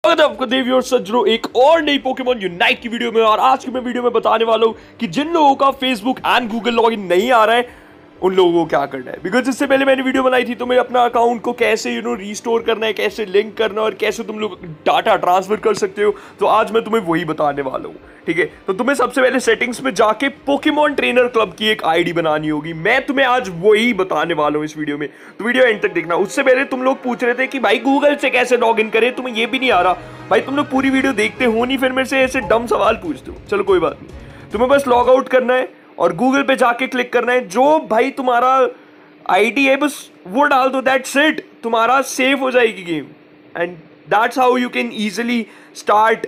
आपको देवी और सज्जनों एक और नई पोकेमॉन यूनाइट की वीडियो में। और आज की मैं वीडियो में बताने वाला हूं कि जिन लोगों का फेसबुक एंड गूगल लॉगिन नहीं आ रहा है उन लोगों को क्या करना है। बिकॉज इससे पहले मैंने वीडियो बनाई थी तुम्हें अपना अकाउंट को कैसे रीस्टोर करना है, कैसे लिंक करना है और कैसे तुम लोग डाटा ट्रांसफर कर सकते हो। तो आज मैं तुम्हें वही बताने वाला हूँ, ठीक है। तो तुम्हें सबसे पहले सेटिंग्स में जाके पोकेमॉन ट्रेनर क्लब की एक आईडी बनानी होगी। मैं तुम्हें आज वही बताने वाला हूँ इस वीडियो में, तो वीडियो एंड तक देखना। उससे पहले तुम लोग पूछ रहे थे कि भाई गूगल से कैसे लॉग इन करें, तुम्हें ये भी नहीं आ रहा। भाई तुम लोग पूरी वीडियो देखते हो नहीं, फिर मेरे से ऐसे डम सवाल पूछते हो। चलो कोई बात नहीं, तुम्हें बस लॉग आउट करना है और गूगल पे जाके क्लिक करना है। जो भाई तुम्हारा आईडी है बस वो डाल दो, दैट्स इट। तुम्हारा सेव हो जाएगी game and that's how you can easily start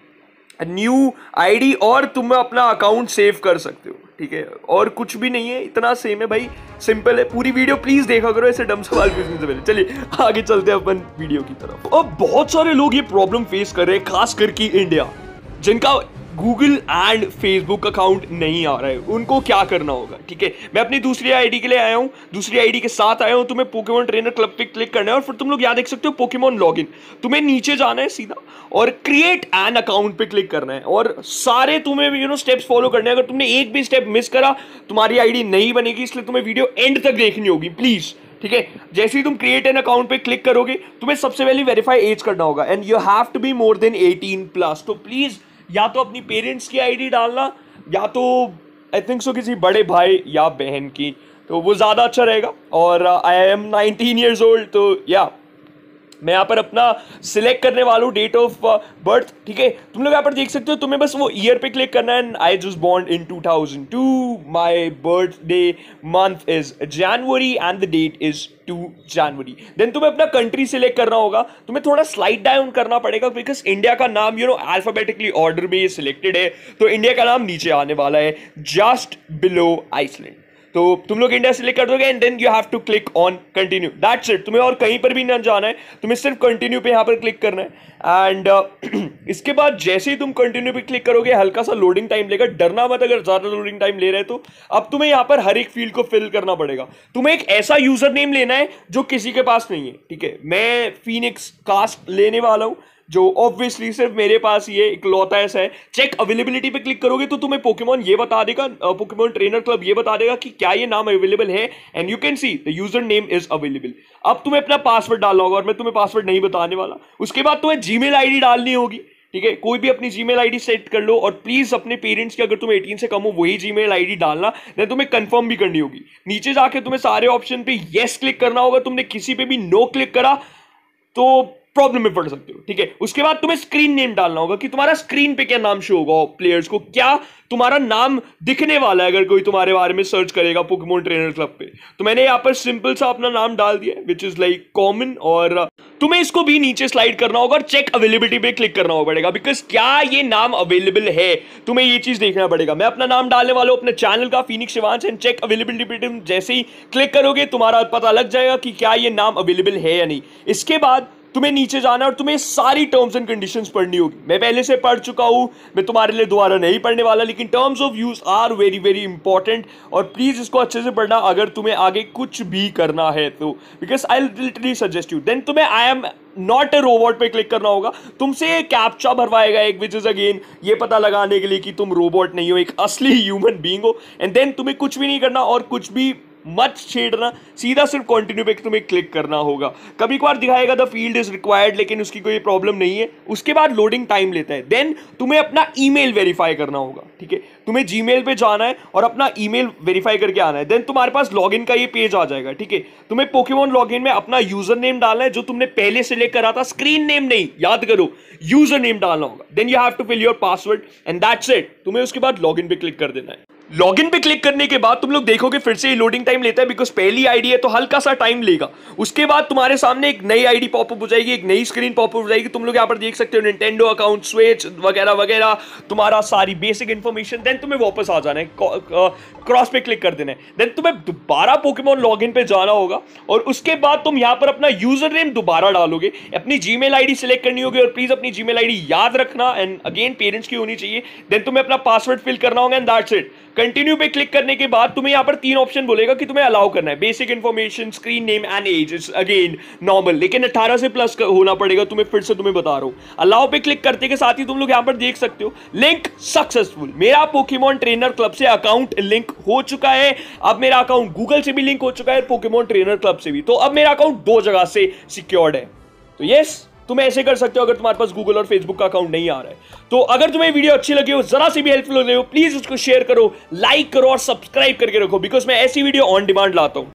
new ID और तुम अपना अकाउंट सेव कर सकते हो, ठीक है। और कुछ भी नहीं है, इतना सेम है भाई, सिंपल है। पूरी वीडियो प्लीज देखा करो ऐसे डम सवाल पूछने से पहले। चलिए आगे चलते हैं अपन वीडियो की तरफ। अब बहुत सारे लोग ये प्रॉब्लम फेस कर रहे हैं, खास करके इंडिया, जिनका गूगल एंड फेसबुक अकाउंट नहीं आ रहा है। उनको क्या करना होगा, ठीक है। मैं अपनी दूसरी आईडी के लिए आया हूँ, दूसरी आईडी के साथ आया हूँ। तुम्हें पोकेमॉन ट्रेनर क्लब पे क्लिक करना है और फिर तुम लोग यहाँ देख सकते हो पोकेमॉन लॉगिन। तुम्हें नीचे जाना है सीधा और क्रिएट एन अकाउंट पे क्लिक करना है और सारे तुम्हें स्टेप्स फॉलो करने हैं। अगर तुमने एक भी स्टेप मिस करा तुम्हारी आईडी नहीं बनेगी, इसलिए तुम्हें वीडियो एंड तक देखनी होगी प्लीज, ठीक है। जैसे ही तुम क्रिएट एन अकाउंट पे क्लिक करोगे तुम्हें सबसे पहले वेरीफाई एज करना होगा and you have to be more than 18+। तो प्लीज या तो अपनी पेरेंट्स की आईडी डालना या तो आई थिंक सो किसी बड़े भाई या बहन की, तो वो ज़्यादा अच्छा रहेगा। और आई एम 19 ईयर्स ओल्ड, तो या मैं यहाँ पर अपना सिलेक्ट करने वाला हूँ डेट ऑफ बर्थ, ठीक है। तुम लोग यहाँ पर देख सकते हो, तुम्हें बस वो ईयर पे क्लिक करना है। I just born in 2002, my birthday month is January and the date is 2 January. Then तुम्हें अपना कंट्री सिलेक्ट करना होगा। तुम्हें थोड़ा स्लाइड डाउन करना पड़ेगा बिकॉज इंडिया का नाम अल्फाबेटिकली ऑर्डर में ये सिलेक्टेड है, तो इंडिया का नाम नीचे आने वाला है जस्ट बिलो आइसलैंड। तो तुम लोग इंडिया सिलेक्ट कर दोगे and then you have to click on continue, that's it. तुम्हें और कहीं पर भी ना जाना है, तुम्हें सिर्फ कंटिन्यू पे यहाँ पर क्लिक करना है। एंड इसके बाद जैसे ही तुम कंटिन्यू पे क्लिक करोगे हल्का सा लोडिंग टाइम लेगा। डरना मत अगर ज्यादा लोडिंग टाइम ले रहे तो। अब तुम्हें यहाँ पर हर एक फील्ड को फिल करना पड़ेगा। तुम्हें एक ऐसा यूजर नेम लेना है जो किसी के पास नहीं है, ठीक है। मैं फीनिक्स कास्ट लेने वाला हूँ जो ऑब्वियसली सिर्फ मेरे पास ही है, इकलौता ऐसा है। चेक अवेलेबिलिटी पे क्लिक करोगे तो तुम्हें पोकेमॉन ये बता देगा, पोकेमॉन ट्रेनर क्लब ये बता देगा कि क्या ये नाम अवेलेबल है and you can see the user name is available. अब तुम्हें अपना पासवर्ड डालना होगा और मैं तुम्हें पासवर्ड नहीं बताने वाला। उसके बाद तुम्हें जीमेल आईडी डालनी होगी, ठीक है। कोई भी अपनी जीमेल आईडी सेट कर लो और प्लीज अपने पेरेंट्स की, अगर तुम 18 से कम हो वही जीमेल आईडी डालना। देन तुम्हें कंफर्म भी करनी होगी। नीचे जाके तुम्हें सारे ऑप्शन पे यस क्लिक करना होगा। तुमने किसी पे भी नो क्लिक करा तो प्रॉब्लम में पड़ सकते हो, ठीक है। उसके बाद तुम्हें स्क्रीन नेम डालना होगा कि तुम्हारा स्क्रीन पे क्या नाम शो होगा प्लेयर्स को, क्या तुम्हारा नाम दिखने वाला है अगर कोई तुम्हारे बारे में सर्च करेगा पोकेमॉन ट्रेनर क्लब पे। तो मैंने यहाँ पर सिंपल सा अपना नाम डाल दिया विच इज लाइक कॉमन। और तुम्हें इसको भी नीचे स्लाइड करना होगा और चेक अवेलेबिलिटी पे क्लिक करना पड़ेगा बिकॉज क्या ये नाम अवेलेबल है, तुम्हें ये चीज देखना पड़ेगा। मैं अपना नाम डालने वाला हूं अपने चैनल का, Phoenix Shivansh, and check availability पे तुम जैसे ही क्लिक करोगे तुम्हारा पता लग जाएगा कि क्या ये नाम अवेलेबल है या नहीं। इसके बाद तुम्हें नीचे जाना और तुम्हें सारी टर्म्स एंड कंडीशंस पढ़नी होगी। मैं पहले से पढ़ चुका हूं, मैं तुम्हारे लिए दोबारा नहीं पढ़ने वाला, लेकिन terms of use are very very important और प्लीज इसको अच्छे से पढ़ना अगर तुम्हें आगे कुछ भी करना है तो, because I literally suggest you. Then तुम्हें I am not a robot पे क्लिक करना होगा। तुमसे कैप्चा भरवाएगा एक, विच इज अगेन ये पता लगाने के लिए कि तुम रोबोट नहीं हो, एक असली ह्यूमन बीइंग हो। एंड देन तुम्हें कुछ भी नहीं करना और कुछ भी मत छेड़ना, सीधा सिर्फ कंटिन्यू पे तुम्हें क्लिक करना होगा। कभी कभार दिखाएगा द फील्ड इज रिक्वायर्ड, लेकिन उसकी कोई प्रॉब्लम नहीं है। उसके बाद लोडिंग टाइम लेता है। देन तुम्हें अपना ईमेल वेरीफाई करना होगा, ठीक है। तुम्हें जीमेल पे जाना है और अपना ईमेल वेरीफाई करके आना है। देन तुम्हारे पास लॉगिन का ये पेज आ जाएगा, ठीक है। तुम्हें पोकेमॉन लॉगिन में अपना यूजर नेम डालना है जो तुमने पहले सिलेक्ट करा था, स्क्रीन नेम नहीं, याद करो यूजर नेम डालना होगा। Then you have to fill your password and that's it. तुम्हें उसके बाद लॉगिन पे क्लिक कर देना है। लॉगिन पे क्लिक करने के बाद तुम लोग देखोगे फिर से लोडिंग टाइम लेता है बिकॉज पहली आईडी है तो हल्का सा टाइम लेगा। उसके बाद तुम्हारे सामने एक नई आईडी पॉपअप हो जाएगी, एक नई स्क्रीन पॉपअप हो जाएगी। तुम लोग यहाँ पर देख सकते हो निंटेंडो अकाउंट, स्विच वगैरह वगैरह, तुम्हारा सारी बेसिक इंफॉर्मेशन। देन तुम्हें वापस आ जाना है, क्रॉस पे क्लिक कर देना है। देन तुम्हें दोबारा पोकेमॉन लॉगिन पे जाना होगा और उसके बाद तुम यहाँ पर अपना यूजर नेम दोबारा डालोगे, अपनी जीमेल आईडी सिलेक्ट करनी होगी और प्लीज अपनी जीमेल आईडी याद रखना एंड अगेन पेरेंट्स की होनी चाहिए। देन तुम्हें अपना पासवर्ड फिल करना होगा एंड दैट्स इट। कंटिन्यू पे क्लिक करने के बाद तुम्हें यहाँ पर 3 ऑप्शन बोलेगा कि तुम्हें अलाउ करना है। Basic information, screen name and age is again normal, लेकिन 18 से प्लस होना पड़ेगा तुम्हें। फिर से तुम्हें बता रहा हूँ, अलाउ पे क्लिक करते के साथ ही तुम लोग यहाँ पर देख सकते हो लिंक सक्सेसफुल। मेरा पोकेमॉन ट्रेनर क्लब से अकाउंट लिंक हो चुका है। अब मेरा अकाउंट गूगल से भी लिंक हो चुका है, पोकेमॉन ट्रेनर क्लब से भी। तो अब मेरा अकाउंट 2 जगह से सिक्योर्ड है। तो यस, तुम ऐसे कर सकते हो अगर तुम्हारे पास गूगल और फेसबुक का अकाउंट नहीं आ रहा है। तो अगर तुम्हें वीडियो अच्छी लगी हो, जरा सी भी हेल्पफुल हो रही हो, प्लीज उसको शेयर करो, लाइक करो और सब्सक्राइब करके रखो, बिकॉज मैं ऐसी वीडियो ऑन डिमांड लाता हूं।